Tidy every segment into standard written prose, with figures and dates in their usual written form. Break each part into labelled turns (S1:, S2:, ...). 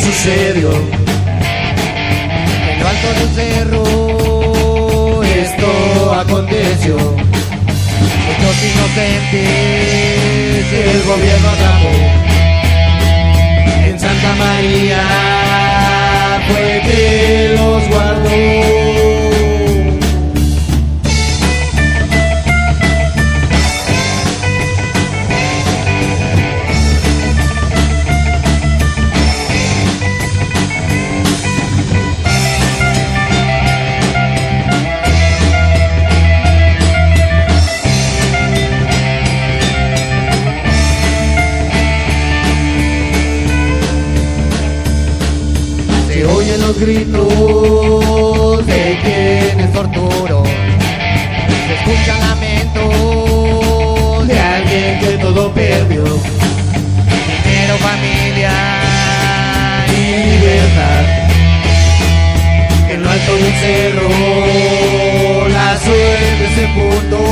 S1: sucedió.
S2: En lo alto de un cerro
S1: Esto aconteció.
S2: muchos inocentes
S1: El gobierno atrapó. En Santa María fue que los guardó.
S2: se oyen los gritos de quienes torturó, se escuchan lamentos
S1: De alguien que todo perdió.
S2: dinero, familia
S1: Y libertad. En lo alto de un cerro la suerte se fundó.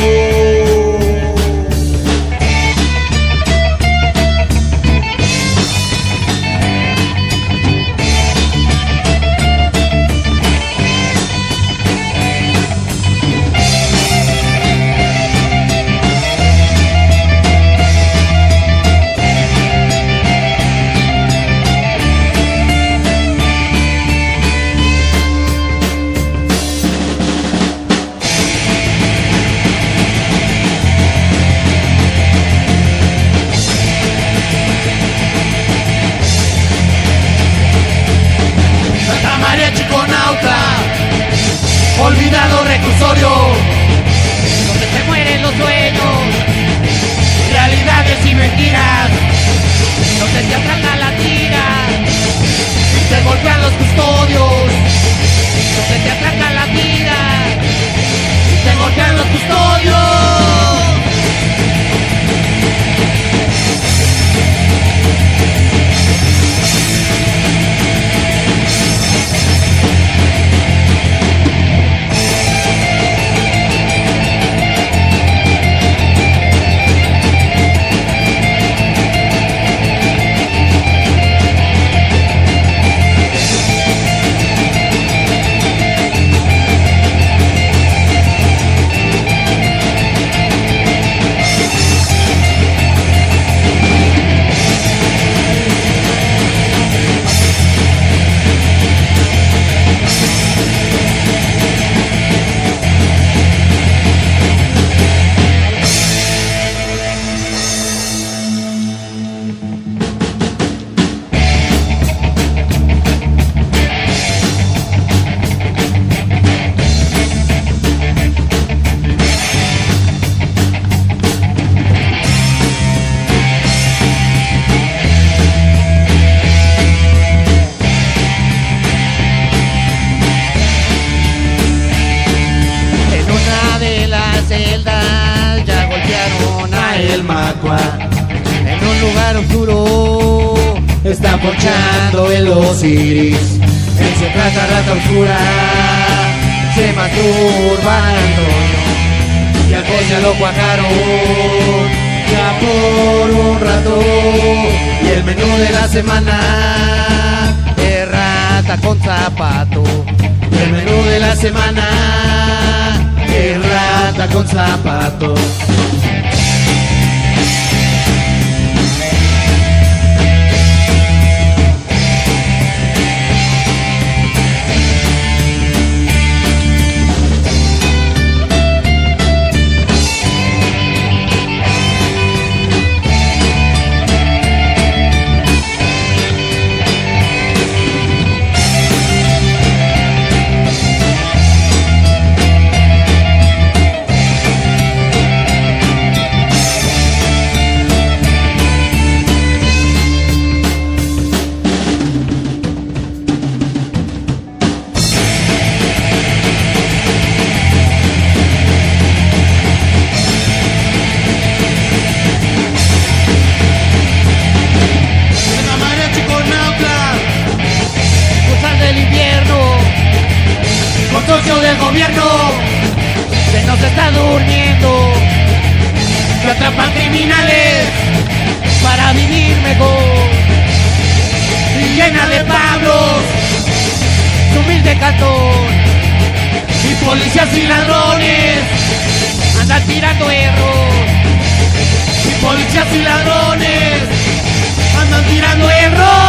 S1: Santa María Chiconauta, olvidado reclusorio,
S2: donde se mueren los sueños,
S1: realidades y mentiras,
S2: donde se atraca la tira,
S1: se golpean los custodios,
S2: donde se atraca la tira,
S1: se golpean los custodios. El Macua,
S2: en un lugar oscuro,
S1: está ponchando el Osiris. En su casa rata oscura se masturba Antonio. Y al coche lo cuajaron ya por un rato. Y el menú de la semana
S2: es rata con zapato.
S1: y el menú de la semana es rata con zapato. Del gobierno
S2: Se nos está durmiendo,
S1: que atrapan criminales
S2: para vivir mejor.
S1: y
S2: llena de Pablos, su humilde cantón.
S1: Y policías y ladrones
S2: Andan tirando erros,
S1: y policías y ladrones andan tirando errores.